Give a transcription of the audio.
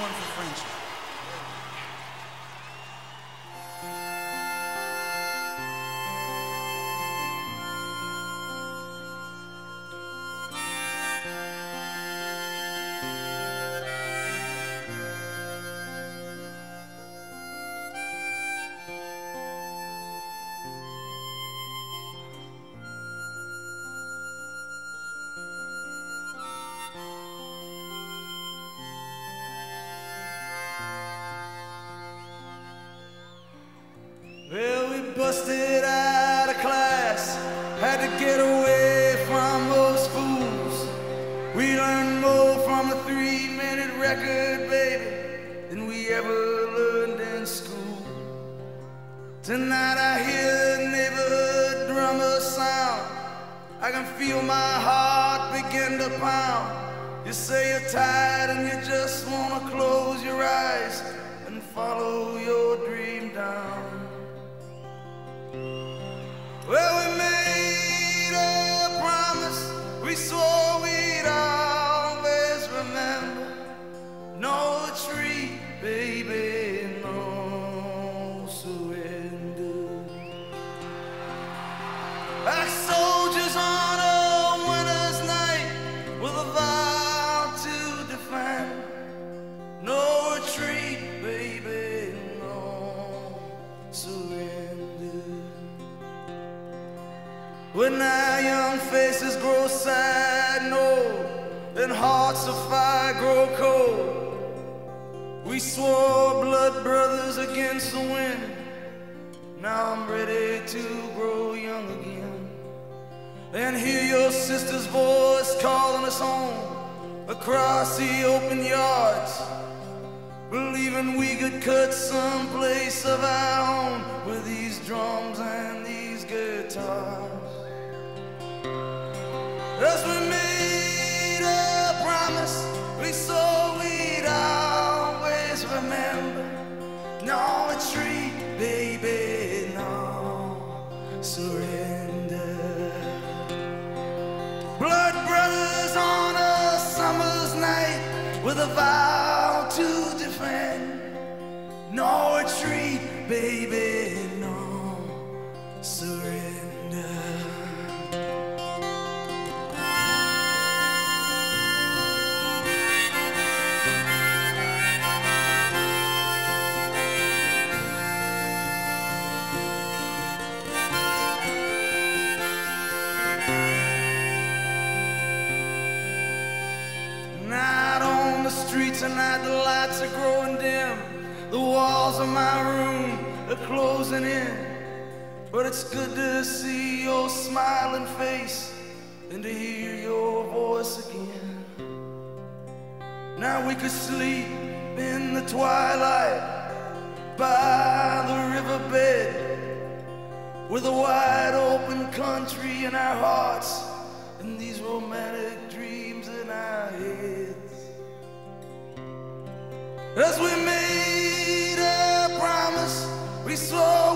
one for friendship. Well, we busted out of class, had to get away from those fools. We learned more from a 3-minute record, baby, than we ever learned in school. Tonight I hear the neighborhood drummer sound. I can feel my heart begin to pound. You say you're tired and you just wanna close your eyes and follow your dream down. Well, we made a promise, we swore we'd always remember. No retreat, baby, no surrender. Like soldiers on a winter's night with a vow to defend. No retreat, baby, no surrender. When our young faces grow sad and old, and hearts of fire grow cold, we swore blood brothers against the wind. Now I'm ready to grow young again, and hear your sister's voice calling us home across the open yards, believing we could cut some place of our own with these drums and these guitars. As we made a promise, we swore we'd always remember. No retreat, baby, no surrender. Blood brothers on a summer's night with a vow to defend. No retreat, baby, no surrender. Streets tonight, the lights are growing dim. The walls of my room are closing in. But it's good to see your smiling face and to hear your voice again. Now we could sleep in the twilight by the riverbed, with a wide open country in our hearts and these romantic dreams in our heads. As we made a promise, we swore